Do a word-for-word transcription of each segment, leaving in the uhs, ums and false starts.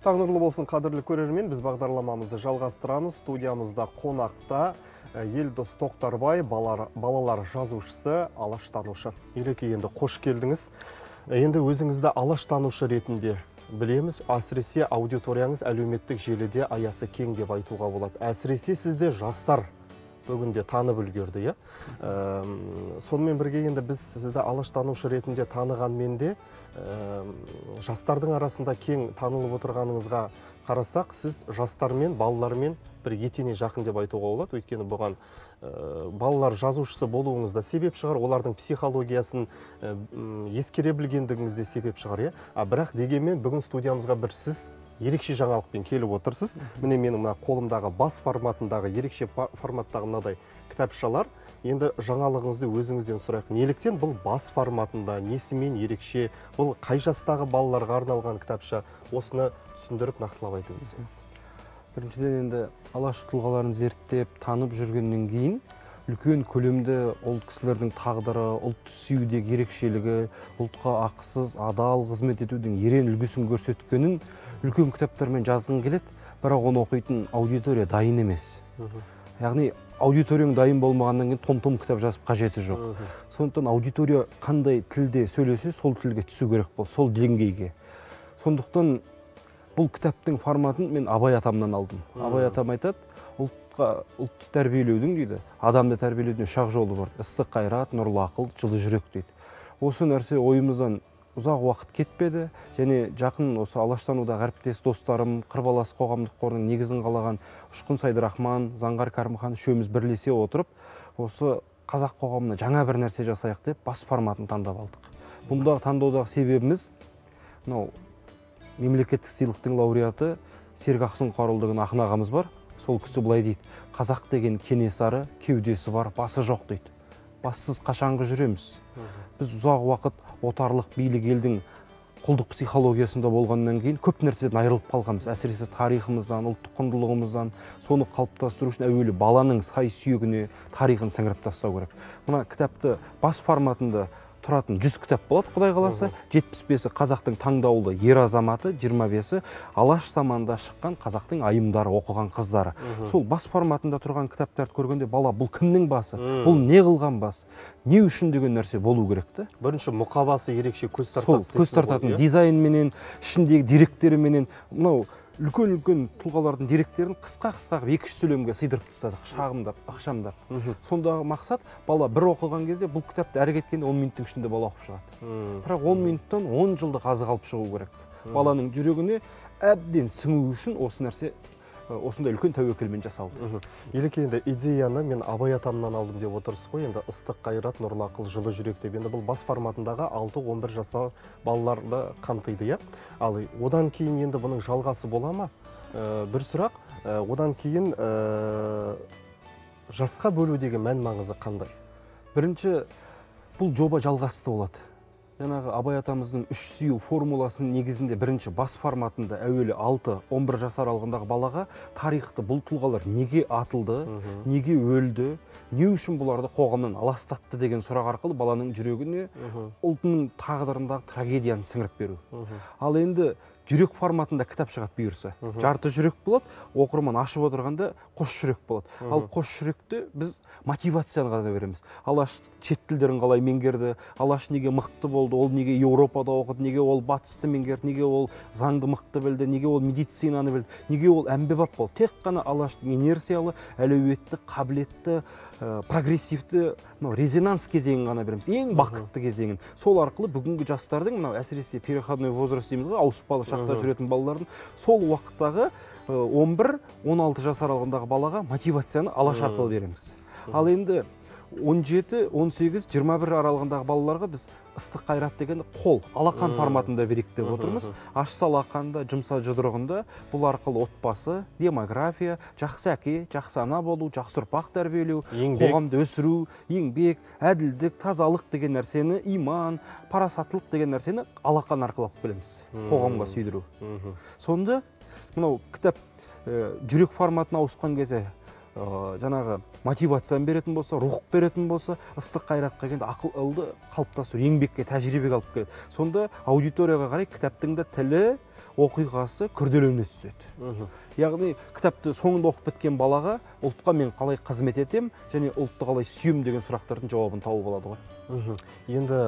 Таң нұрлы болсын, қадірлі көрермен, біз бағдарламамызды жалғастырамыз. Студиямызда қонақта Елдос Тоқтарбай, балалар, балалар жазушысы, алаштанушы. Ереке, енді қош келдіңіз. Енді өзіңізді алаштанушы ретінде білеміз, әсіресе аудиторияңыз әлеуметтік желіде аясы кең деп айтуға болады. Әсіресе сізде жастар бүгінде танып үлгерді, иә? Сонымен бірге енді біз сізді алаштанушы ретінде танығанмен де жастардың арасында кең танылып отырғаныңызға қарасақ, сіз жастармен, балалармен бір етене жақын деп айтуға болады. Өйткені бұған балалар жазушысы болуыңызда себеп шығар, олардың психологиясын ескере білгендігіңіз де себеп шығар, иә? Бірақ дегенмен бүгін студиямызға бір сіз ерекше жаңалықпен келіп отырсыз. Міне менің мына қолымдағы бас форматындағы, ерекше форматтағы мынадай кітапшалар. Енді жаңалығыңызды өзіңізден сұрайық. Неліктен бұл бас форматында, несімен ерекше, бұл қай жастағы балаларға арналған кітапша? Осыны түсіндіріп нақтылап айтып өтсеңіз. Біріншіден енді алаш тұлғаларын зерттеп, танып жүргеннен кейін, үлкен көлемді ол кісілердің тағдыры, ұлтты сүюдегі ерекшелігі, ұлтқа ақысыз, адал қызмет етудің ерен үлгісін көрсеткенін үлкен кітаптармен жазғың келеді, бірақ оны оқитын аудитория дайын емес. Яғни аудиторияң дайын болмағаннан кейін том-том кітап жазып қажеті жоқ. Сондықтан аудитория қандай тілде сөйлесе, сол тілге түсу керек бол, сол деңгейге. Сондықтан бұл кітаптың форматын мен Абай атамнан алдым. Абай атам айтады, ұлтқа, ұлтты тәрбиелеудің дейді, адамды тәрбиелеудің үш ақ жолы бар. Ыстық қайрат, нұрлы ақыл, жылы жүрек дейді. Осы нәрсе ойымыздан ұзақ уақыт кетпеді, және жақын осы алаштанудағы әріптес достарым, Қырбалас қоғамдық қорының негізін қалаған Ұшқын Сайдырахман, Заңғар Кәрімхан үшеуміз бірлесе отырып, осы қазақ қоғамына жаңа бір нәрсе жасайық деп бас форматын таңдап алдық. Бұндағы таңдаудағы себебіміз, мынау мемлекеттік сыйлықтың лауреаты Серік Ақсұңқарұлы деген ақын ағамыз бар. Сол кісі былай дейді: қазақ деген кенесары, кеудесі бар, басы жоқ дейді. Бассыз қашанғы жүреміз? Біз ұзақ уақыт отарлық билік елдің құлдық психологиясында болғаннан кейін көп нәрседен айырылып қалғанбыз. Әсіресе тарихымыздан, ұлттық құндылығымыздан, соны қалыптастыру үшін әуелі баланың сай сүйегіне тарихын сіңіріп тастау керек. Мына кітапты бас форматында тұратын жүз кітап болады, Құдай қаласа. жетпіс бесі қазақтың таңдаулы ер азаматы, жиырма бесі алаш заманында шыққан қазақтың айымдары, оқыған қыздары. Сол бас форматында тұрған кітаптарды көргенде бала бұл кімнің басы, бұл не қылған бас, не үшін деген нәрсе болу керек те. Бірінші мұқабасы ерекше көз тартатын. Сол көз тартатын дизайнменен, ішіндегі деректеріменен, мынау үлкен-үлкен тұлғалардың деректерін қысқа-қысқа екі-үш сөйлемге сыйдырып тастадық, шағымдап, ықшамдап. Сондағы мақсат, бала бір оқыған кезде бұл кітапты әрі кеткенде он минуттың ішінде бала оқып шығады. Бірақ он минуттан он жылдық азық алып шығу керек. Баланың жүрегіне әбден сіңу үшін осы нәрсе осындай үлкен тәуекелмен жасалды. Ереке, енді идеяны мен Абай атамнан алдым деп отырсыз ғой, енді ыстық қайрат, нұрлы ақыл, жылы жүрек деп. Енді бұл бас форматындағы алты он бір жасар балаларды қамтиды, иә? Ал одан кейін енді бұның жалғасы бола ма? Бір сұрақ, одан кейін жасқа бөлудегі мән маңызы қандай? Бірінші, бұл жоба жалғасты болады. Жаңағы Абай атамыздың үш сүю формуласының негізінде бірінші бас форматында әуелі алты он бір жас аралығындағы балаға тарихты, бұл тұлғалар неге атылды, неге өлді, не үшін бұларды қоғамнан аластатты деген сұрақ арқылы баланың жүрегіне ұлтының тағдырындағы трагедияны сіңіріп беру. Ал енді жүрек форматында кітап шығады бұйырса. Жарты жүрек болады, оқырман ашып отырғанда қос жүрек болады. Ал қос жүректі біз мотивацияны ғана береміз. Алаш шет тілдерін қалай меңгерді, алаш неге мықты болды, ол неге Еуропада оқыды, неге ол батысты меңгерді, неге ол заңды мықты білді, неге ол медицинаны білді, неге ол әмбебап болды. Тек қана алаштың инерциялы, әлеуетті, қабілетті, прогрессивті резонанс кезеңін ғана береміз, ең бақытты кезеңін. Сол арқылы бүгінгі жастардың, әсіресе переходной возраст дейміз ғой, ауыспалы шақта жүретін балалардың, сол уақыттағы он бір он алты жас аралығындағы балаға мотивацияны алаш арқылы береміз. Ал енді он жеті он сегіз жиырма бір аралығындағы балаларға біз ыстық қайрат деген қол, алақан форматында берейік деп отырмыз. Ашса алақанда, жұмса жұдырығында, бұл арқылы отбасы, демография, жақсы әке, жақсы ана болу, жақсы ұрпақ тәрбиелеу, қоғамды өсіру, еңбек, әділдік, тазалық деген нәрсені, иман, парасаттылық деген нәрсені алақан арқылы алып келеміз, қоғамға сүйдіру. Сонда мынау кітап жүрек форматына ауысқан кезде жаңағы мотивацияны беретін болса, рух беретін болса, ыстық қайратқа келгенде ақылды қалыптастыру, еңбекке, тәжірибеге алып келеді. Сонда аудиторияға қарай кітаптың да тілі, оқиғасы күрделене түседі. Яғни кітапты соңында оқып біткен балаға ұлтқа мен қалай қызмет етем және ұлтты қалай сүйем деген сұрақтардың жауабын тауып алады ғой. Енді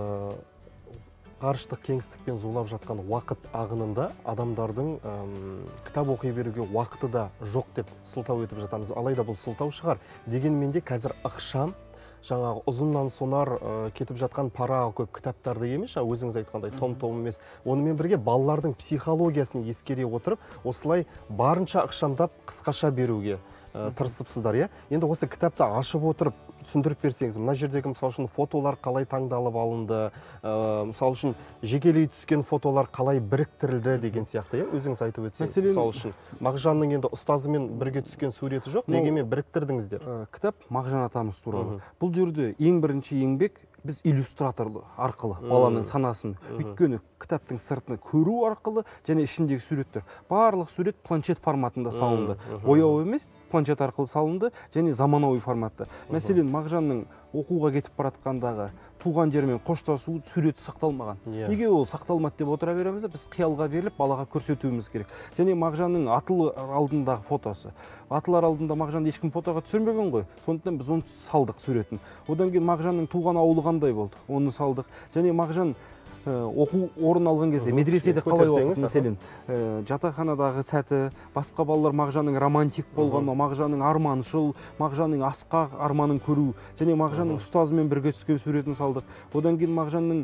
ғарыштық кеңістікпен зулап жатқан уақыт ағынында адамдардың кітап оқи беруге уақыты да жоқ деп сылтау етіп жатамыз. Алайда бұл сылтау шығар. Дегенмен де қазір ықшам, жаңағы ұзыннан сонар кетіп жатқан парағы көп кітаптарды емес, өзіңіз айтқандай том-том емес. Онымен бірге балалардың психологиясын ескере отырып, осылай барынша ықшамдап қысқаша беруге тырысыпсыздар, иә? Енді осы кітапты ашып отырып түсіндіріп берсеңіз, мына жердегі мысалы үшін фотолар қалай таңдалып алынды, мысалы үшін жекелей түскен фотолар қалай біріктірілді деген сияқты, иә? Өзіңіз айтып өтсеңіз, мысалы үшін Мағжанның енді ұстазымен бірге түскен суреті жоқ, дегенмен біріктірдіңіздер. Кітап Мағжан атамыз туралы. Бұл жерде ең бірінші еңбек біз иллюстратор арқылы баланың санасын, өйткені кітаптың сыртын көру арқылы және ішіндегі суреттер. Барлық сурет планшет форматында салынды. Бояу емес, планшет арқылы салынды және заманауи форматта. Мәселен, Мағжанның оқуға кетіп баратқандағы туған жермен қоштасу суреті сақталмаған. Неге ол сақталмады деп отыра береміз, біз қиялға беріліп балаға көрсетуіміз керек. Және Мағжанның атылар алдындағы фотосы. Атылар алдында Мағжанды ешкім фотоға түсірмеген ғой. Сондықтан біз оны салдық суретін. Одан кейін Мағжанның туған ауылы қандай болды, оны салдық. Және Мағжан оқу орын алған кезде медреседе қалай оқыды, мәселен, жатақханадағы сәті, басқа балалар Мағжанның романтик болғаны, Мағжанның арманшыл, Мағжанның асқақ арманын көру, және Мағжанның ұстазымен бірге түскен суретін салдық. Одан кейін Мағжанның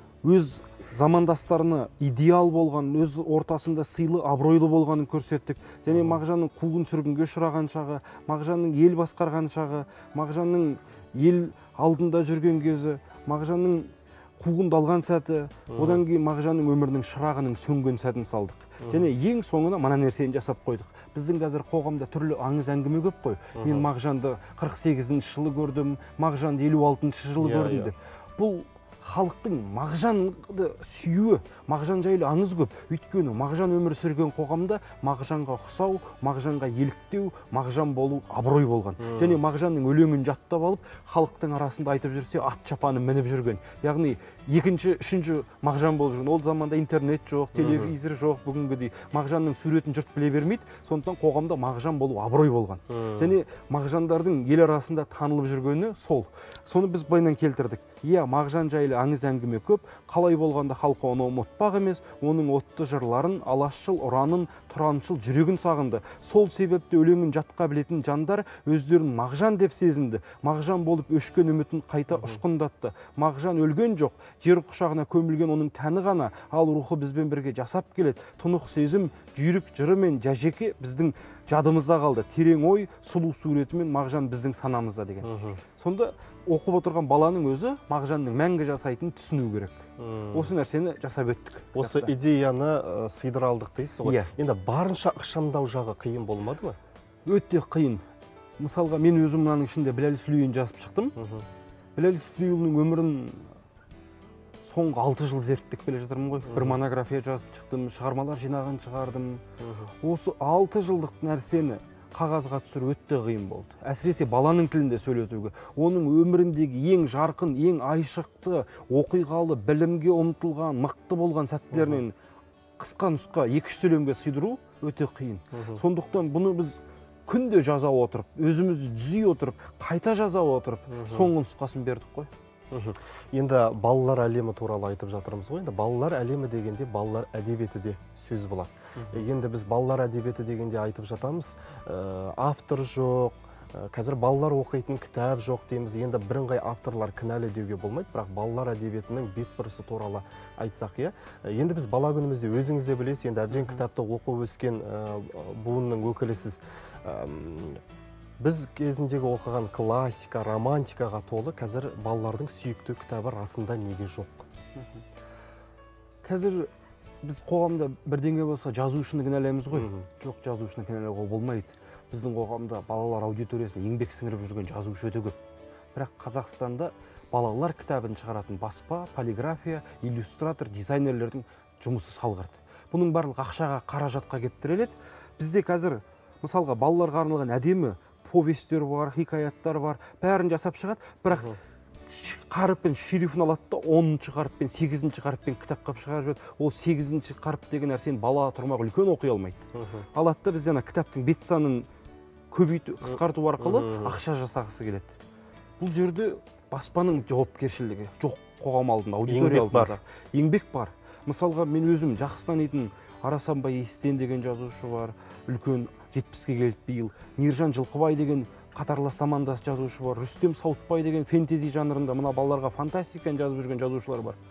өз замандастарына идеал болған, өз ортасында сыйлы, абыройлы болғанын көрсеттік. Және Мағжанның қуғын сүргінге ұшыраған шағы, Мағжанның ел басқарған шағы, Мағжанның ел алдында жүрген кезі, Мағжанның қуғындалған сәті, одан кейін Мағжанның өмірінің шырағының сөнген сәтін салдық. Және ең соңына мына нәрсені жасап қойдық. Біздің қазір қоғамда түрлі аңыз әңгіме көп қой. Мен Мағжанды қырық сегізінші жылы көрдім, Мағжанды елу алтыншы жылы көрдім деп. Бұл халықтың Мағжанды сүйуі, Мағжан жайлы аңыз көп. Өйткені Мағжан өмір сүрген қоғамда Мағжанға ұқсау, Мағжанға еліктеу, Мағжан болу абырой болған. Және Мағжанның өлеңін жаттап алып, халықтың арасында айтып жүрсе, ат шапаны мініп жүрген. Яғни екінші, үшінші Мағжан болып жүрген. Ол заманда интернет жоқ, телевизор жоқ, бүгінгідей Мағжанның суретін жұрт біле бермейді. Сондықтан қоғамда Мағжан болу абырой болған. Және Мағжандардың ел арасында танылып жүргені сол. Соны біз былайынан келтірдік. Иә, Мағжан жайлы аңыз әңгіме көп, қалай болғанда халқы оны ұмытпақ емес, оның отты жырларын, алашшыл ұранын, тұраншыл жүрегін сағынды. Сол себепті өлеңін жатқа білетін жандар өздерін Мағжан деп сезінді. Мағжан болып өшкен үмітін қайта ұшқындатты. Мағжан өлген жоқ, жер құшағына көмілген оның тәні ғана, ал рухы бізбен бірге жасап келеді. Тұнық сезім, жүйрік жыры мен жәжеке біздің жадымызда қалды. Терең ой, сұлу суретімен Мағжан біздің санамызда деген. Сонда оқып отырған баланың өзі Мағжанның мәңгі жасайтынын түсіну керек. Осы нәрсені жасап өттік. Осы идеяны сыйдыра алдық дейсіз ғой. Енді барынша ықшамдау жағы қиын болмады ма? Өте қиын. Мысалға, мен өзім мынаның ішінде Біләл Сүлейін жазып шықтым. Біләл Сүлейұлының өмірін соңғы алты жыл зерттеп келе жатырмын ғой. Бір монография жазып шықтым, шығармалар жинағын шығардым. Осы алты жылдық нәрсені қағазға түсіру өте қиын болды. Әсіресе баланың тілінде сөйлетуге. Оның өміріндегі ең жарқын, ең айшықты, оқиғалы, білімге ұмтылған, мықты болған сәттерінен қысқа нұсқа екі-үш сөйлемге сыйдыру өте қиын. Сондықтан бұны біз күнде жаза отырып, өзімізді түзей отырып, қайта жаза отырып, соңғы нұсқасын бердік қой. Енді балалар әлемі туралы айтып жатырмыз ғой. Енді балалар әлемі дегенде балалар әдебиеті де сөз болады. Енді біз балалар әдебиеті дегенде айтып жатамыз, автор жоқ, қазір балалар оқитын кітап жоқ дейміз. Енді бірыңғай авторлар кінәлі деуге болмайды, бірақ балалар әдебиетінің бетбұрысы туралы айтсақ, иә. Енді біз бала күнімізде өзіңіз де білесіз, енді әбден кітапты оқып өскен буынның өкілісіз. Біз кезіндегі оқыған классика, романтикаға толы, қазір балалардың сүйікті кітабы расында неге жоқ? Қазір біз қоғамда бірдеңе болса жазушыны кінәлаймыз ғой. Жоқ, жазушыны кінәлауға болмайды. Біздің қоғамда балалар аудиториясына еңбек сіңіріп жүрген жазушы өте көп. Бірақ Қазақстанда балалар кітабын шығаратын баспа, полиграфия, иллюстратор, дизайнерлердің жұмысы салғырт. Бұның барлық ақшаға, қаражатқа келіп тіреледі. Бізде қазір мысалға балаларға арналған әдемі повестер бар, хикаяттар бар, бәрін жасап шығады, бірақ қаріппен шрифін алады да оныншы қаріппен, сегізінші қаріппен кітап қап шығарып жүреді. Ол сегізінші қаріп деген нәрсені бала тұрмақ үлкен оқи алмайды. Алады да біз ана кітаптың бет санын көбейту, қысқарту арқылы ақша жасағысы келеді. Бұл жерде баспаның жауапкершілігі жоқ, қоғам алдында, аудитория алдында. Еңбек бар. Мысалға, мен өзім жақсы танитын Арасанбай Естен деген жазушы бар, үлкен жетпіске келіп биыл. Мейіржан Жылқыбай деген қатарлас замандас жазушы бар. Рүстем Сауытбай деген фэнтези жанрында мына балаларға фантастиканы жазып жүрген жазушылар бар.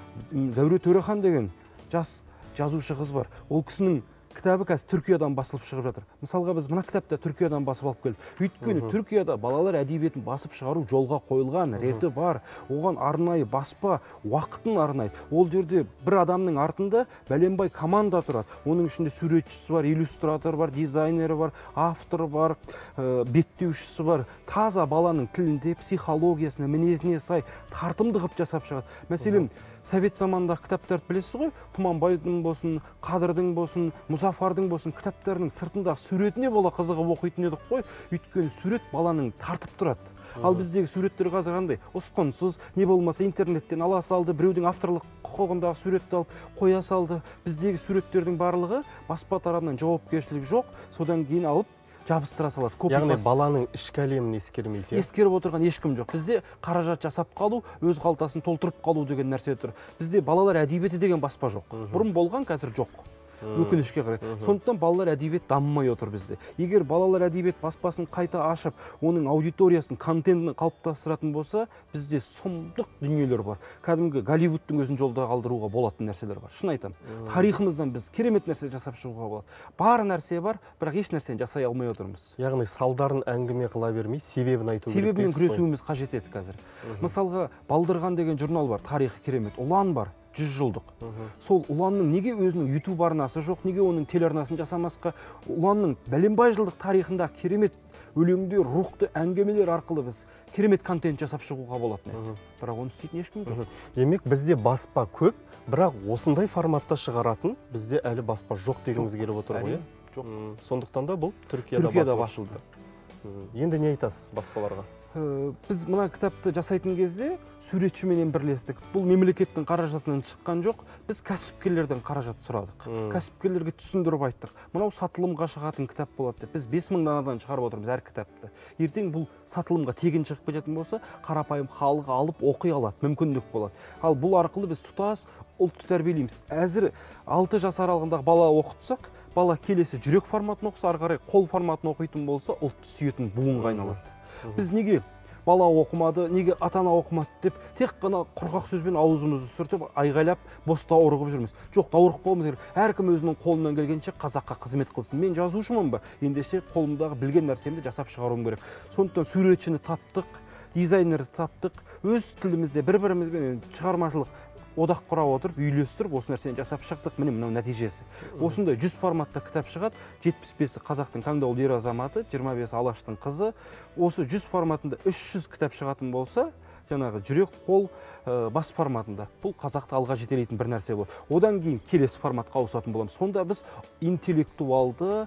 Зәуре Төрехан деген жас жазушы қыз бар. Ол кісінің кітабы қазір Түркиядан басылып шығып жатыр. Мысалға, біз мына кітапты Түркиядан басып алып келдік. Өйткені Түркияда балалар әдебиетін басып шығару жолға қойылған, реті бар. Оған арнайы баспа, уақытын арнайды. Ол жерде бір адамның артында бәленбай команда тұрады. Оның ішінде суретшісі бар, иллюстратор бар, дизайнері бар, автор бар, беттеушісі бар. Таза баланың тілінде, психологиясына, мінезіне сай тартымды қылып жасап шығады. Мәселен, совет замандағы кітаптарды білесіз ғой, Тұманбайдың болсын, Қадырдың болсын, Мұзафардың болсын, кітаптарының сыртындағы суретіне бола қызығып оқитын едік қой. Өйткені сурет баланың тартып тұрады. Ал біздегі суреттер қазір қандай? Ұсқынсыз, не болмаса интернеттен ала салды, біреудің авторлық құқығындағы суретті алып қоя салды. Біздегі суреттердің барлығы баспа тарапынан жауапкершілік жоқ, содан кейін алып жабыстыра салады. Яғни баланың ішкі әлемін ескермейді. Ескеріп отырған ешкім жоқ. Бізде қаражат жасап қалу, өз қалтасын толтырып қалу деген нәрсе тұр. Бізде балалар әдебиеті деген баспа жоқ. Бұрын болған, қазір жоқ. Өкінішке қарай. Сондықтан балалар әдебиет дамымай отыр бізде. Егер балалар әдебиет баспасын қайта ашып, оның аудиториясын, контентін қалыптастыратын болса, бізде сұмдық дүниелер бар. Кәдімгі Голливудтың өзін жолда қалдыруға болатын нәрселер бар. Шын айтам. Тарихымыздан біз керемет нәрсе жасап шығуға болады. Бар нәрсе бар, бірақ еш нәрсені жасай алмай отырмыз. Яғни салдарын әңгіме қыла бермей, себебін айту керек. Себебімен күресуіміз қажет еді қазір. Мысалға, Балдырған деген журнал бар, тарихы керемет. Ұлан бар. жүз жылдық. Сол ұланның неге өзінің YouTube арнасы жоқ, неге оның телеарнасын жасамасқа? Ұланның бәленбай жылдық тарихында керемет өлеңдер, рухты әңгімелер арқылы біз керемет контент жасап шығуға болатын еді. Бірақ оны істейтін ешкім жоқ. Демек, бізде баспа көп, бірақ осындай форматта шығаратын бізде әлі баспа жоқ дегіңіз келіп отыр ғой. Жоқ. Сондықтан да бұл Түркияда басылды. Енді не айтасыз баспаларға? Біз мына кітапты жасайтын кезде суретшіменен бірлестік. Бұл мемлекеттің қаражатынан шыққан жоқ. Біз кәсіпкерлерден қаражат сұрадық. Кәсіпкерлерге түсіндіріп айттық. Мынау сатылымға шығатын кітап болады. Біз бес мың данадан шығарып отырмыз әр кітапты. Ертең бұл сатылымға тегін шығып кететін болса, қарапайым халық алып оқи алады, мүмкіндік болады. Ал бұл арқылы біз тұтас ұлтты тәрбиелейміз. Әзір алты жас аралығындағы бала оқытсақ, бала келесі жүрек форматын оқыса, ары қарай қол форматын оқитын болса, ұлтты сүйетін буынға айналады. Біз неге бала оқымады, неге ата-ана оқымады деп, тек қана құрғақ сөзбен аузымызды сүртіп, айғайлап, боста ұрғып жүрміз. Жоқ, даурық болмыз керек. Әркім өзінің қолынан келгенше қазаққа қызмет қылсын. Мен жазушымын ба? Ендеше қолымдағы білген нәрсемді жасап шығаруым керек. Сондықтан суретшіні таптық, дизайнерді таптық, өз тілімізде бір-бірімізбен шығармашылық одақ құра отырып, үйлестіріп, осы нәрсені жасап шықтық. Міне мынау нәтижесі. Осындай жүз форматта кітап шығады. жетпіс бесі қазақтың таңдаулы ер азаматы, жиырма бесі алаштың қызы. Осы жүз форматында үш жүз кітап шығатын болса, жаңағы жүрек, қол, бас форматында. Бұл қазақты алға жетелейтін бір нәрсе болады. Одан кейін келесі форматқа ауысатын боламыз. Сонда біз интеллектуалды,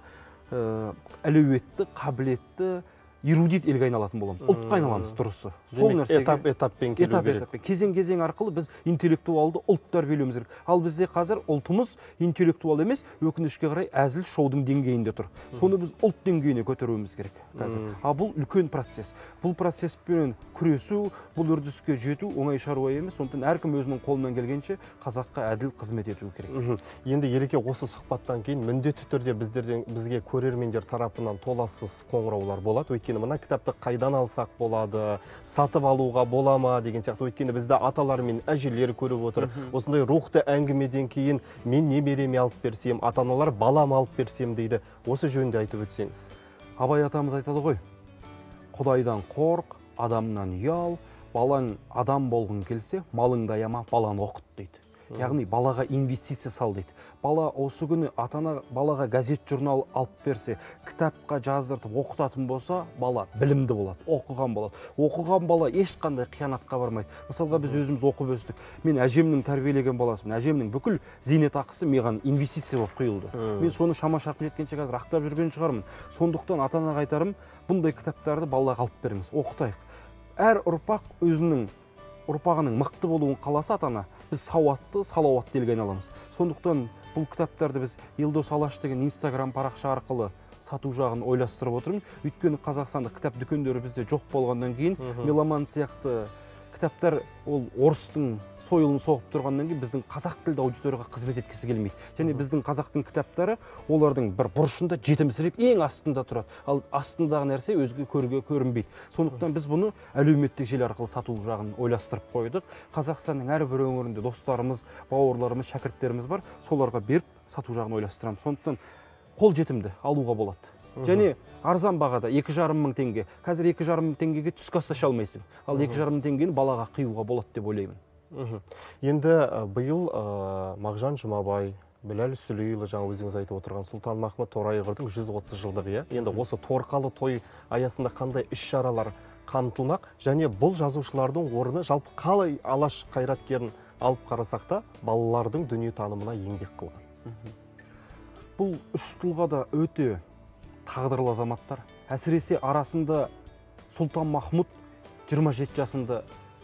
әлеуетті, қабілетті, эрудит елге айналатын боламыз. Ұлтқа айналамыз дұрысы. Сол нәрсеге этап-этаппен келу керек. Кезең-кезең арқылы біз интеллектуалды ұлт тәрбиелеуіміз керек. Ал бізде қазір ұлтымыз интеллектуал емес, өкінішке қарай әзіл шоудың деңгейінде тұр. Соны біз ұлт деңгейіне көтеруіміз керек қазір. А бұл үлкен процесс. Бұл процесспен күресу, бұл үрдіске жету оңай шаруа емес. Сондықтан әркім өзінің қолынан келгенше қазаққа әділ қызмет ету керек. Енді Ереке, осы сұхбаттан кейін міндетті түрде біздерден бізге көрермендер тарапынан толассыз қоңыраулар болады. Өйткені мына кітапты қайдан алсақ болады, сатып алуға бола ма деген сияқты. Өйткені бізді аталар мен әжелер көріп отыр. Осындай рухты әңгімеден кейін мен немереме алып берсем, ата-аналар балам алып берсем дейді. Осы жөнінде айтып өтсеңіз. Абай атамыз айтады ғой, Құдайдан қорқ, адамнан ұял, балаң адам болғың келсе, малыңды аяма, баланы оқыт дейді. яғни балаға инвестиция сал дейді. Бала осы күні ата-ана балаға газет журнал алып берсе, кітапқа жаздыртып оқытатын болса, бала білімді болады, оқыған болады. Оқыған бала ешқандай қиянатқа бармайды. Мысалға біз өзіміз оқып өстік. Мен әжемнің тәрбиелеген баласымын. Әжемнің бүкіл зейнетақысы маған инвестиция болып құйылды. Мен соны шама-шарқым жеткенше қазір ақтап жүрген шығармын. Сондықтан ата-анаға айтарым, бұндай кітаптарды балаға алып беріңіз, оқытайық. Әр ұрпақ өзінің ұрпағының мықты болуын қаласа ата-ана, біз сауатты, салауатты елге айналамыз. Сондықтан бұл кітаптарды біз Елдос Алаш деген инстаграм парақша арқылы сату жағын ойластырып отырмыз. Өйткені Қазақстанда кітап дүкендері бізде жоқ болғаннан кейін, меломан сияқты кітаптар ол орыстың сойылын соғып тұрғаннан кейін біздің қазақ тілді аудиторияға қызмет еткісі келмейді. Және біздің қазақтың кітаптары олардың бір бұрышында жетімсіреп ең астында тұрады. Ал астындағы нәрсе өзге көрге көрінбейді. Сондықтан біз бұны әлеуметтік желі арқылы сату жағын ойластырып қойдық. Қазақстанның әрбір өңірінде достарымыз, бауырларымыз, шәкірттеріміз бар. Соларға беріп сату жағын ойластырамыз. Сондықтан қол жетімді алуға болады. Және арзан бағада екі жарым мың теңге. Қазір екі жарым мың теңгеге түскі ас аша алмайсың. Ал екі жарым мың теңгені балаға қиюға болады деп ойлаймын. Енді биыл Мағжан Жұмабай, Біләл Сүлейұлы, жаңа өзіңіз айтып отырған Сұлтанмахмұт Торайғырдың жүз отыз жылдығы. Енді осы торқалы той аясында қандай іс-шаралар қамтылмақ, және бұл жазушылардың орны жалпы қалай Алаш қайраткерін алып қарасақ та балалардың дүниетанымына еңбек қылған. Бұл үш тұлғада өте тағдырлы азаматтар. Әсіресе арасында Сұлтанмахмұт жиырма жеті жасында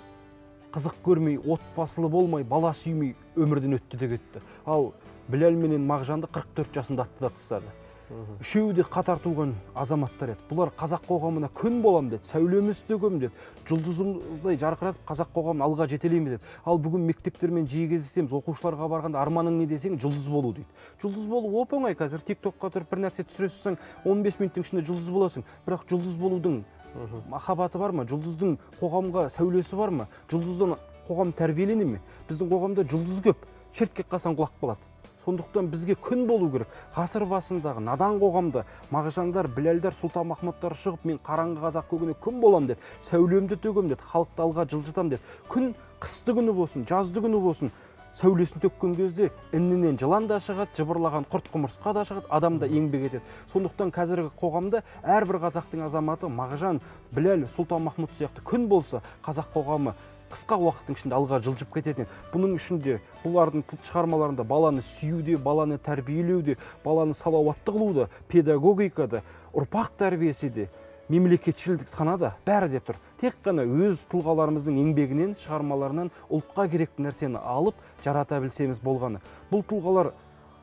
қызық көрмей, отбасылы болмай, бала сүймей өмірден өтті де кетті. Ал Біләл менен Мағжанды қырық төрт жасында атты да тастады. Үшеуі де қатар туған азаматтар еді. Бұлар қазақ қоғамына күн болам деді, сәулеміз төгем деді, жұлдызымыздай жарқыратып қазақ қоғамын алға жетелейміз деді. Ал бүгін мектептермен жиі кездесеміз, оқушыларға барғанда арманың не десең, жұлдыз болу дейді. Жұлдыз болу оп-оңай, қазір тик-токқа тұрып бір нәрсе түсіресің, он бес минуттың ішінде жұлдыз боласың. Бірақ жұлдыз болудың махаббаты бар ма? Жұлдыздың қоғамға сәулесі бар ма? Жұлдыздан қоғам тәрбиелене ме? Біздің қоғамда жұлдыз көп, шертке қалсаң құлап қалады. Сондықтан бізге күн болу керек. Ғасыр басындағы надан қоғамда Мағжандар, Біләлдар, Сұлтанмахмұттар шығып, мен қараңғы қазақ көгіне күн болам деді, сәулемді төгем деді, халықты алға жылжытам деді. Күн қысты күні болсын, жазды күні болсын, сәулесін төккен кезде іннен жылан да шығады, жыбырлаған құрт құмырсқа да шығады, адам да еңбек етеді. Сондықтан қазіргі қоғамда әрбір қазақтың азаматы Мағжан, Біләл, Сұлтанмахмұт сияқты күн болса, қазақ қоғамы қысқа уақыттың ішінде алға жылжып кететін. Бұның ішінде бұлардың шығармаларында баланы сүюде, баланы тәрбиелеуде, баланы салауатты қылуда, педагогикада, ұрпақ тәрбиесіде, мемлекетшілдік санада бәрі де тұр. Тек қана өз тұлғаларымыздың еңбегінен, шығармаларынан ұлтқа керекті нәрсені алып, жарата білсеміз болғаны. Бұл тұлғалар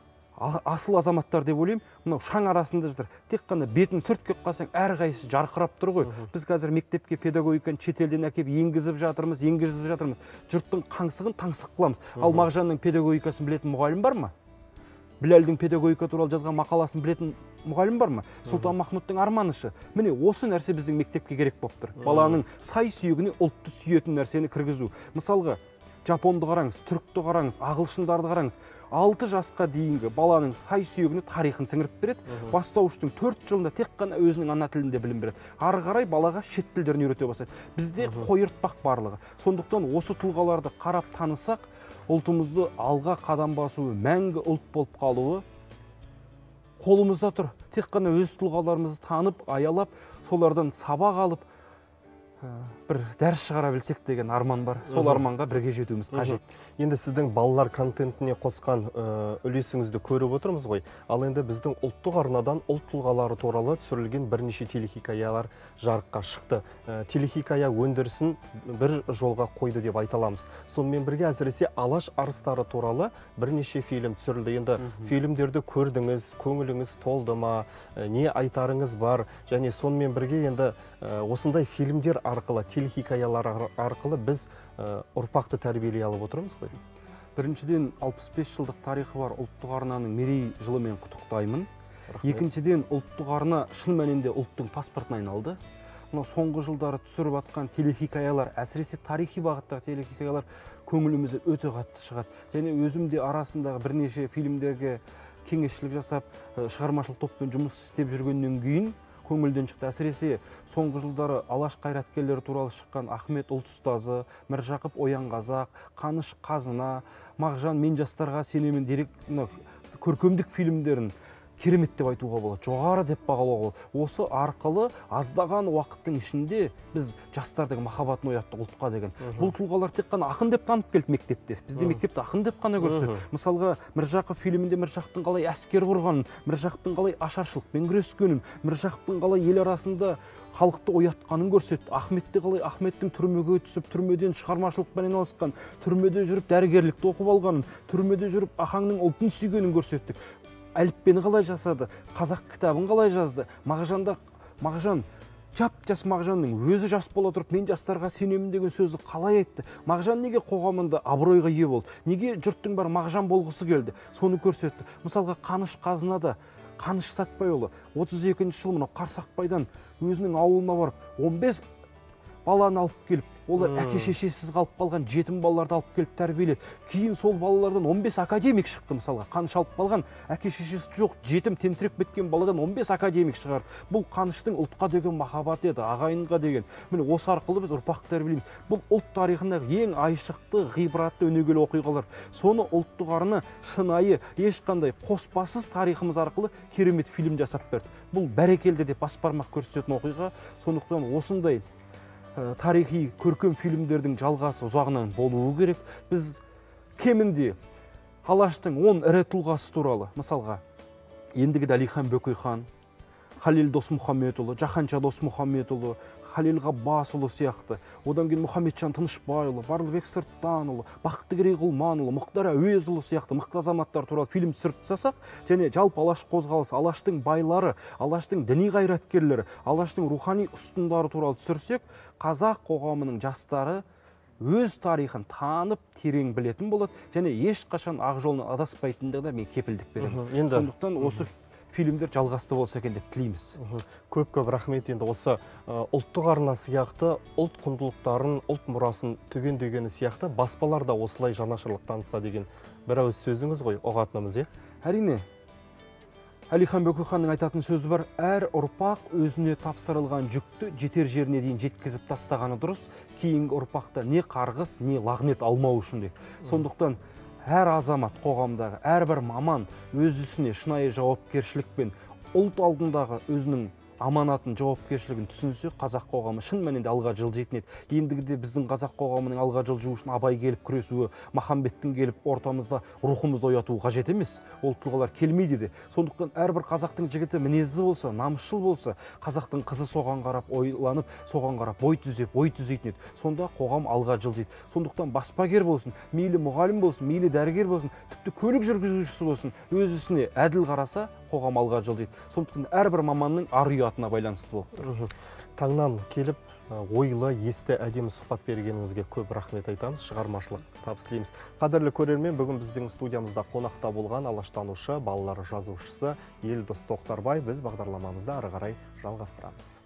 асыл азаматтар деп ойлаймын. Мынау шаң арасында жатыр. Тек қана бетін сүрткеп қалсаң, әрқайсысы жарқырап тұр ғой. Біз қазір мектепке педагогиканы шетелден әкеп енгізіп жатырмыз, енгізіп жатырмыз. Жұрттың қаңсығын таңсық қыламыз. Ал Мағжанның педагогикасын білетін мұғалім бар ма? Біләлдің педагогика туралы жазған мақаласын білетін мұғалім бар ма? Сұлтанмахмұттың арманышы. Міне осы нәрсе біздің мектепке керек болып тұр. Баланың сай сүйегіне ұлтты сүйетін нәрсені кіргізу. Мысалға, жапонды қараңыз, түрікті қараңыз, ағылшындарды қараңыз. алты жасқа дейінгі баланың сай сүйегіне тарихын сіңіріп береді. Бастауыштың төрт жылында тек қана өзінің ана тілінде білім береді. Ары қарай балаға шет тілдерін үйрете бастайды. Бізде қойыртпақ барлығы. Сондықтан осы тұлғаларды қарап танысақ, ұлтымызды алға қадам басуы, мәңгі ұлт болып қалуы қолымызда тұр. Тек қана өз тұлғаларымызды танып, аялап, солардан сабақ алып, бір дәріс шығара білсек деген арман бар. Сол арманға бірге жетуіміз қажет. Енді сіздің балалар контентіне қосқан үлесіңізді көріп отырмыз ғой. Ал енді біздің ұлттық арнадан ұлт тұлғалары туралы түсірілген бірнеше телехикаялар жарыққа шықты. Телехикая өндірісін бір жолға қойды деп айта аламыз. Сонымен бірге әсіресе Алаш арыстары туралы бірнеше фильм түсірілді. Енді фильмдерді көрдіңіз, көңіліңіз толды ма, не айтарыңыз бар? Және сонымен бірге енді осындай фильмдер арқылы, телехикаялар арқылы біз ұрпақты тәрбиелей алып отырмыз ғой. Біріншіден, алпыс бес жылдық тарихы бар ұлттық арнаның мерей жылымен құттықтаймын. Екіншіден, ұлттық арна шын мәнінде ұлттың паспортына айналды. Мына соңғы жылдары түсіріп атқан телехикаялар, әсіресе тарихи бағыттағы телехикаялар көңілімізді өте қатты шығады. Және өзім де арасындағы бірнеше фильмдерге кеңесшілік жасап, шығармашылық топпен жұмыс істеп жүргеннен кейін көңілден шықты. Әсіресе соңғы жылдары алаш қайраткерлері туралы шыққан Ахмет ұлт ұстазы, Міржақып Оянқазақ, Қаныш Қазына, Мағжан Мен жастарға сенемін дерек көркемдік фильмдерін керемет деп айтуға болады, жоғары деп бағалауға болады. Осы арқылы аздаған уақыттың ішінде біз жастардың махаббатын ояттық ұлтқа деген. Бұл тұлғалар тек қана ақын деп танып келді мектепте. Бізде мектепте ақын деп қана көрсетті. Мысалға, Міржақып фильмінде Міржақыптың қалай әскер құрғанын, Міржақыптың қалай ашаршылықпен күрескенін, Міржақыптың қалай ел арасында халықты оятқанын көрсетті. Ахметте қалай Ахметтің түрмеге түсіп, түрмеден шығармашылықпен айналысқан, түрмеде жүріп дәрігерлікті оқып алғанын, түрмеде жүріп ахаңның ұлтын сүйгенін көрсеттік. Әліппені қалай жасады, қазақ кітабын қалай жазды. Мағжанда, Мағжан, жап-жас Мағжанның өзі жас бола тұрып, мен жастарға сенемін деген сөзді қалай айтты. Мағжан неге қоғамында абыройға ие болды? Неге жұрттың бар Мағжан болғысы келді? Соны көрсетті. Мысалға, Қаныш Қазынада Қаныш Сәтбайұлы отыз екінші жыл мынау Қарсақбайдан өзінің ауылына барып, он бес баланы алып келіп, олар әке шешесіз қалып қалған жетім балаларды алып келіп тәрбиеледі. Кейін сол балалардан он бес академик шықты. Мысалға, Қаныш алып қалған әке шешесі жоқ, жетім тентіреп біткен баладан он бес академик шығарды. Бұл Қаныштың ұлтқа деген махаббаты еді, ағайынға деген. Міне осы арқылы біз ұрпақ тәрбиелейміз. Бұл ұлт тарихындағы ең айшықты, ғибратты, өнегелі оқиғалар. Соны ұлттық арна шынайы, ешқандай қоспасыз тарихымыз арқылы керемет фильм жасап берді. Бұл бәрекелді деп бас бармақ көрсететін оқиға. Сондықтан осындай тарихи көркем фильмдердің жалғасы ұзағынан болуы керек. Біз кемінде алаштың он ірі тұлғасы туралы, мысалға, ендігі Әлихан Бөкейхан, Халел Досмұхамедұлы, Жаһанша Досмұхамедұлы, Халел Ғаббасұлы сияқты, одан кейін Мұхамеджан Тынышбайұлы, Барлыбек Сырттанұлы, Бақтыгерей Құлманұлы, Мұхтар Әуезұлы сияқты мықты азаматтар туралы фильм түсіріп тастасақ, және жалпы алаш қозғалысы, алаштың байлары, алаштың діни қайраткерлері, алаштың рухани ұстындары туралы түсірсек, қазақ қоғамының жастары өз тарихын танып, терең білетін болады, және ешқашан ақ жолынан адаспайтындығына мен кепілдік беремін. Сондықтан осы фильмдер жалғасты болса екен деп тілейміз. Көп-көп рахмет. Енді осы ұлттық арна сияқты ұлт құндылықтарын, ұлт мұрасын түгендегені сияқты баспалар да осылай жанашырлық танытса деген бір ауыз сөзіңіз ғой, ұғатынымыз, е? Әрине, Әлихан Бөкейханның айтатын сөзі бар: әр ұрпақ өзіне тапсырылған жүкті жетер жеріне дейін жеткізіп тастағаны дұрыс, кейінгі ұрпақта не қарғыс, не лағнет алмау үшін де. Сондықтан әр азамат қоғамдағы, әрбір маман өз ісіне шынайы жауапкершілікпен ұлт алдындағы өзінің аманатын, жауапкершілігін түсінсе, қазақ қоғамы шын мәнінде алға жылжитын еді. Ендігіде біздің қазақ қоғамының алға жылжуы үшін Абай келіп күресуі, Махамбеттің келіп ортамызда рухымызды оятуы қажет емес. Ол тұлғалар келмейді де. Сондықтан әрбір қазақтың жігіті мінезді болса, намысшыл болса, қазақтың қызы соған қарап ойланып, соған қарап бой түзеп, ой түзейтін еді. Сонда қоғам алға жылжиды. Сондықтан баспагер болсын, мейлі мұғалім болсын, мейлі дәрігер болсын, тіпті көлік жүргізушісі болсын, өз ісіне әділ қараса, қоғам алға жылжиды. Сондықтан әрбір маманның ар-ұятына байланысты болып тұр. Таңнан келіп, ойлы, есті, әдемі сұхбат бергеніңізге көп рахмет айтамыз, шығармашылық табыс тілейміз. Қадірлі көрермен, бүгін біздің студиямызда қонақта болған алаштанушы, балалар жазушысы Елдос Тоқтарбай. Біз бағдарламамызды ары қарай жалғастырамыз.